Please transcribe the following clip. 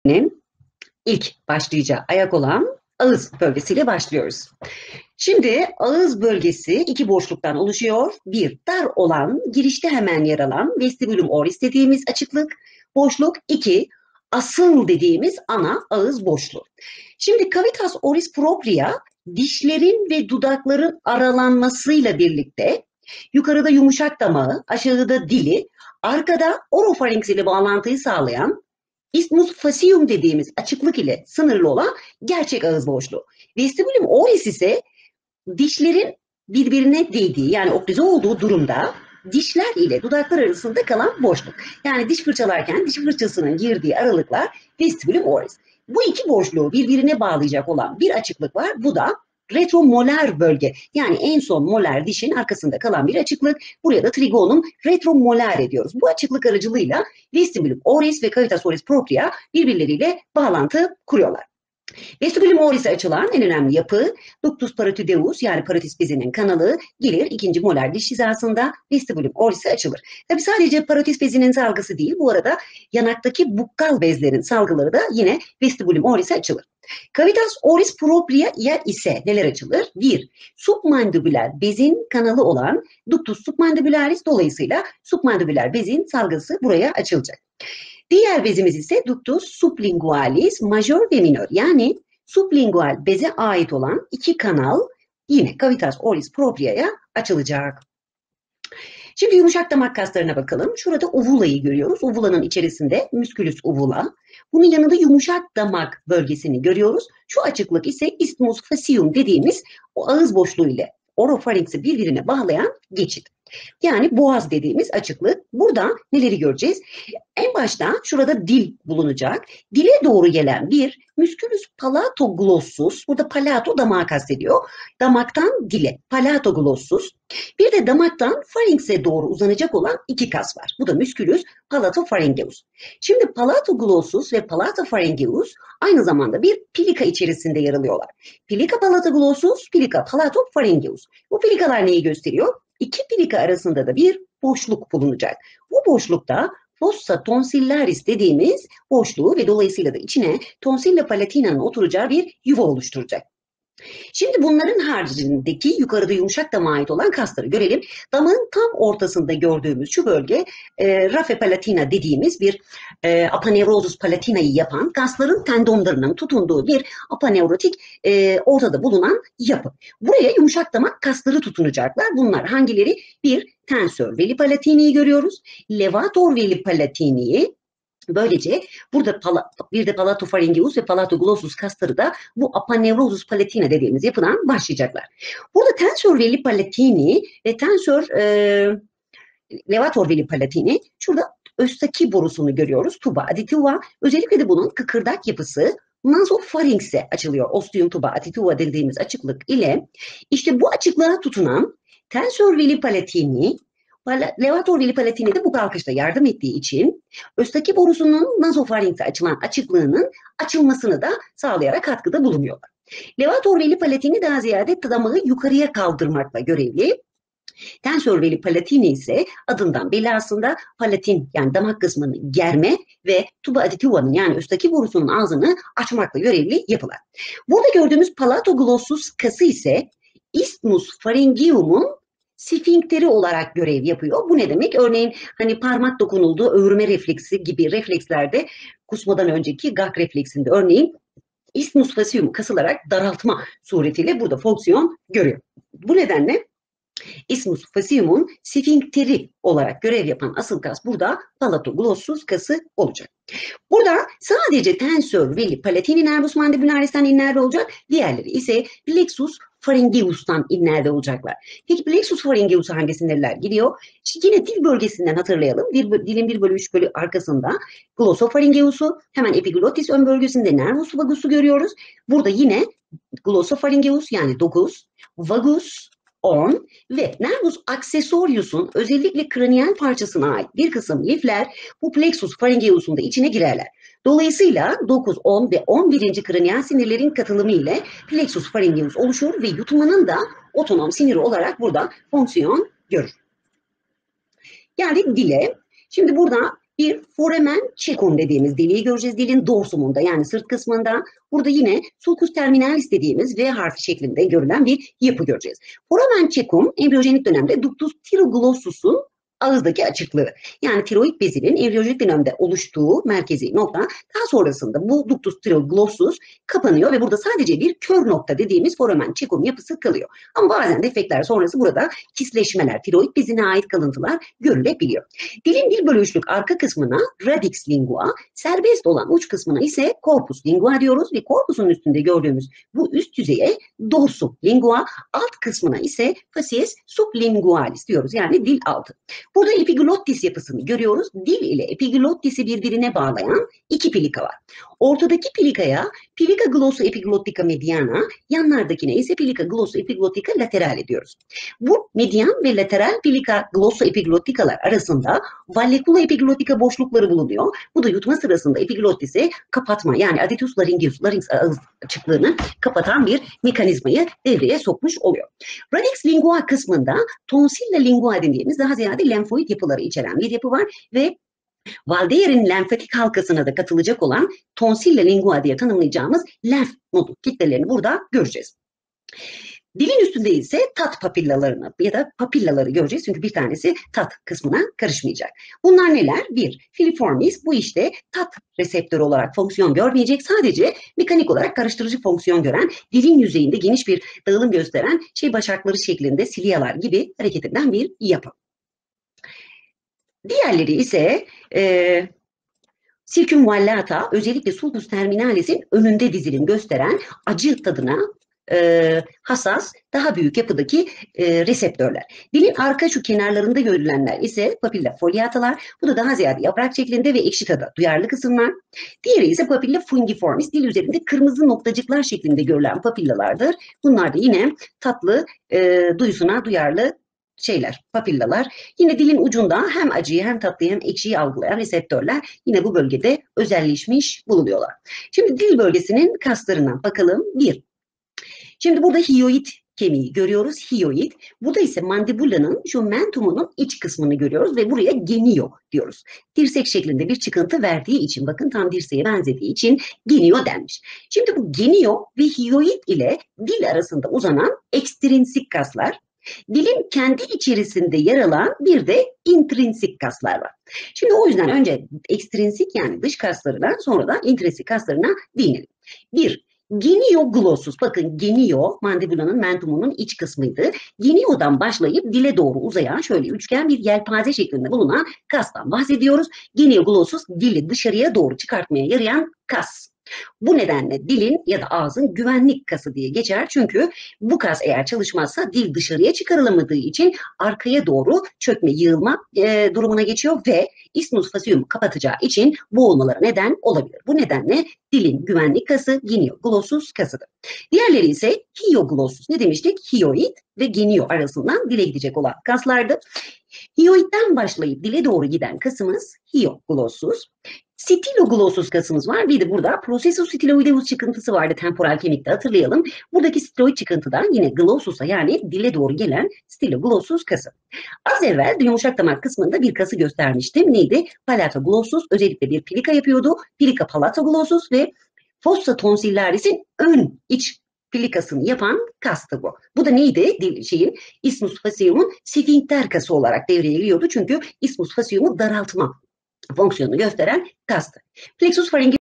ilk başlayacağı ayak olan ağız bölgesiyle başlıyoruz. Şimdi ağız bölgesi iki boşluktan oluşuyor. Bir, dar olan, girişte hemen yer alan vestibulum oris dediğimiz açıklık boşluk. İki, asıl dediğimiz ana ağız boşluğu. Şimdi cavitas oris propria dişlerin ve dudakların aralanmasıyla birlikte yukarıda yumuşak damağı, aşağıda dili, arkada orofarinks ile bağlantıyı sağlayan isthmus facium dediğimiz açıklık ile sınırlı olan gerçek ağız boşluğu. Vestibulum oris ise dişlerin birbirine değdiği, yani oklüze olduğu durumda dişler ile dudaklar arasında kalan boşluk. Yani diş fırçalarken diş fırçasının girdiği aralıklar vestibulum oris. Bu iki boşluğu birbirine bağlayacak olan bir açıklık var. Bu da retromolar bölge. Yani en son molar dişin arkasında kalan bir açıklık. Buraya da trigonum retromolar ediyoruz. Bu açıklık aracılığıyla vestibulum oris ve cavitas oris propria birbirleriyle bağlantı kuruyorlar. Vestibulum oris'e açılan en önemli yapı ductus parotideus, yani parotis bezinin kanalı gelir ikinci molar diş hizasında vestibulum oris'e açılır. Tabi sadece parotis bezinin salgısı değil, bu arada yanaktaki bukkal bezlerin salgıları da yine vestibulum oris'e açılır. Cavitas oris propria ise neler açılır? 1. Submandibüler bezin kanalı olan ductus submandibularis, dolayısıyla submandibüler bezin salgısı buraya açılacak. Diğer bezimiz ise ductus sublingualis major ve minor, yani sublingual beze ait olan iki kanal yine cavitas oris propria'ya açılacak. Şimdi yumuşak damak kaslarına bakalım. Şurada uvulayı görüyoruz. Uvulanın içerisinde musculus uvula. Bunun yanında yumuşak damak bölgesini görüyoruz. Şu açıklık ise isthmus facium dediğimiz o ağız boşluğu ile orofarinksi birbirine bağlayan geçit. Yani boğaz dediğimiz açıklık. Burada neleri göreceğiz? En başta şurada dil bulunacak. Dile doğru gelen bir musculus palatoglossus. Burada palato damağı kastediyor. Damaktan dile palatoglossus. Bir de damaktan faringse doğru uzanacak olan iki kas var. Bu da musculus palatopharyngeus. Şimdi palatoglossus ve palatopharyngeus aynı zamanda bir pilika içerisinde yer alıyorlar. Pilika palatoglossus, pilika palatopharyngeus. Bu pilikalar neyi gösteriyor? İki pilika arasında da bir boşluk bulunacak. Bu boşlukta fossa tonsillaris dediğimiz boşluğu ve dolayısıyla da içine tonsilla palatina'nın oturacağı bir yuva oluşturacak. Şimdi bunların haricindeki yukarıda yumuşak damağa ait olan kasları görelim. Damağın tam ortasında gördüğümüz şu bölge raphe palatina dediğimiz bir aponeurosus palatinayı yapan kasların tendonlarının tutunduğu bir aponeurotik ortada bulunan yapı. Buraya yumuşak damak kasları tutunacaklar. Bunlar hangileri? Bir, tensor veli palatini'yi görüyoruz. Levator veli palatini'yi. Böylece burada bir de palatopharyngeus ve palatoglossus kasları da bu aponeurosus palatina dediğimiz yapıdan başlayacaklar. Burada tensor veli palatini ve tensor levator veli palatini, şurada östaki borusunu görüyoruz. Tuba additiva. Özellikle de bunun kıkırdak yapısı nasopharynx'e açılıyor. Ostium tuba additiva dediğimiz açıklık ile işte bu açıklığa tutunan tensor veli palatini, levator veli palatini de bu kalkışta yardım ettiği için östaki borusunun nasopharynx'e açılan açıklığının açılmasını da sağlayarak katkıda bulunuyorlar. Levator veli palatini daha ziyade damağı yukarıya kaldırmakla görevli. Tensor veli palatini ise adından belli aslında palatin, yani damak kısmını germe ve tuba additiva'nın, yani üstteki borusunun ağzını açmakla görevli yapılar. Burada gördüğümüz palatoglossus kası ise isthmus pharyngeum'un sfinkteri olarak görev yapıyor. Bu ne demek? Örneğin hani parmak dokunulduğu övürme refleksi gibi reflekslerde kusmadan önceki gag refleksinde örneğin isthmus facium kasılarak daraltma suretiyle burada fonksiyon görüyor. Bu nedenle isthmus facium'un sfinkteri olarak görev yapan asıl kas burada palatoglossus kası olacak. Burada sadece tensor veli palatini nervus mandibularis'ten innerve olacak. Diğerleri ise plexus pharyngeus'tan innerve olacaklar. Peki plexus pharyngeus'a hangi sinirler gidiyor? İşte yine dil bölgesinden hatırlayalım. Dilin 1/3 bölü arkasında glossopharyngeus'u, hemen epiglottis ön bölgesinde nervus vagus'u görüyoruz. Burada yine glossopharyngeus, yani 9, vagus 10 ve nervus accessorius'un özellikle kraniyel parçasına ait bir kısım lifler bu plexus pharyngeus'un da içine girerler. Dolayısıyla 9, 10 ve 11. kraniyel sinirlerin katılımı ile plexus pharyngeus oluşur ve yutmanın da otonom siniri olarak burada fonksiyon görür. Geldik dile. Şimdi burada Bir foramen cecum dediğimiz deliği göreceğiz dilin dorsumunda yani sırt kısmında. Burada yine sulcus terminalis dediğimiz V harfi şeklinde görülen bir yapı göreceğiz. Foramen cecum embriyojenik dönemde ductus thiroglossus'un ağızdaki açıklığı. Yani tiroid bezinin embriyojenik dönemde oluştuğu merkezi nokta daha sonrasında bu ductus thiroglossus kapanıyor ve burada sadece bir kör nokta dediğimiz foramen cecum yapısı kalıyor. Ama bazen defekler sonrası burada kisleşmeler, tiroid bezine ait kalıntılar görülebiliyor. Dilin 1/3'lük arka kısmına radix lingua, serbest olan uç kısmına ise corpus lingua diyoruz ve corpusun üstünde gördüğümüz bu üst yüzeye dorsum lingua, alt kısmına ise facies sublingualis diyoruz yani dil altı. Burada epiglottis yapısını görüyoruz. Dil ile epiglottis'i birbirine bağlayan iki pilika var. Ortadaki pilikaya plica glossoepiglottica mediana, yanlardakine ise plica glossoepiglottica laterale diyoruz. Bu median ve lateral plica glossoepiglotticalar arasında vallecula epiglottica boşlukları bulunuyor. Bu da yutma sırasında epiglottis'i kapatma yani adenitis laryngeus, larynx ağız açıklığını kapatan bir mekanizmayı devreye sokmuş oluyor. Radix lingua kısmında tonsilla lingua dediğimiz daha ziyade lenfoid yapıları içeren bir yapı var ve Waldeyer'in lenfatik halkasına da katılacak olan tonsilla lingua diye tanımlayacağımız lenf nodu kitlelerini burada göreceğiz. Dilin üstünde ise tat papillalarını ya da papillaları göreceğiz. Çünkü bir tanesi tat kısmına karışmayacak. Bunlar neler? Bir, filiformis bu işte tat reseptörü olarak fonksiyon görmeyecek. Sadece mekanik olarak karıştırıcı fonksiyon gören, dilin yüzeyinde geniş bir dağılım gösteren başakları şeklinde silyalar gibi hareket eden bir yapı. Diğerleri ise circumvallata, özellikle sulcus terminalis'in önünde dizilim gösteren acı tadına hassas, daha büyük yapıdaki reseptörler. Dilin arka şu kenarlarında görülenler ise papilla foliatalar. Bu da daha ziyade yaprak şeklinde ve ekşi tada duyarlı kısımlar. Diğeri ise papilla fungiformis, dil üzerinde kırmızı noktacıklar şeklinde görülen papillalardır. Bunlar da yine tatlı duyusuna duyarlı papillalar. Yine dilin ucunda hem acıyı hem tatlıyı hem ekşiyi algılayan reseptörler yine bu bölgede özelleşmiş bulunuyorlar. Şimdi dil bölgesinin kaslarından bakalım. Şimdi burada hyoid kemiği görüyoruz. Hyoid. Burada ise mandibulanın şu mentumunun iç kısmını görüyoruz ve buraya genio diyoruz. Dirsek şeklinde bir çıkıntı verdiği için bakın tam dirseğe benzediği için genio denmiş. Şimdi bu genio ve hyoid ile dil arasında uzanan ekstrinsik kaslar, dilin kendi içerisinde yer alan bir de intrinsik kaslar var. Şimdi o yüzden önce ekstrinsik yani dış kaslarına sonra da intrinsik kaslarına değinelim. Genioglossus, bakın genio mandibulanın mentumunun iç kısmıydı. Genio'dan başlayıp dile doğru uzayan şöyle üçgen bir yelpaze şeklinde bulunan kastan bahsediyoruz. Genioglossus dili dışarıya doğru çıkartmaya yarayan kas. Bu nedenle dilin ya da ağzın güvenlik kası diye geçer. Çünkü bu kas eğer çalışmazsa dil dışarıya çıkarılamadığı için arkaya doğru çökme, yığılma durumuna geçiyor ve isthmus facium kapatacağı için boğulmalara neden olabilir. Bu nedenle dilin güvenlik kası genioglossus kasıdır. Diğerleri ise hyoglossus. Ne demiştik? Hyoid ve genio arasından dile gidecek olan kaslardı. Hyoidden başlayıp dile doğru giden kasımız hyoglossus. Styloglossus kasımız var. Bir de burada processus styloideus çıkıntısı vardı temporal kemikte, hatırlayalım. Buradaki styloid çıkıntıdan yine glossus'a yani dile doğru gelen styloglossus kası. Az evvel yumuşak damak kısmında bir kası göstermiştim. Neydi? Palatoglossus özellikle bir pilika yapıyordu. Pilika palatoglossus ve fossa tonsillaris'in ön iç pilikasını yapan kastı bu. Bu da neydi? Isthmus facium'un sfinkter kası olarak devreye giriyordu. Çünkü isthmus facium'u daraltma fonksiyonu gösteren kastı. Plexus pharyngeus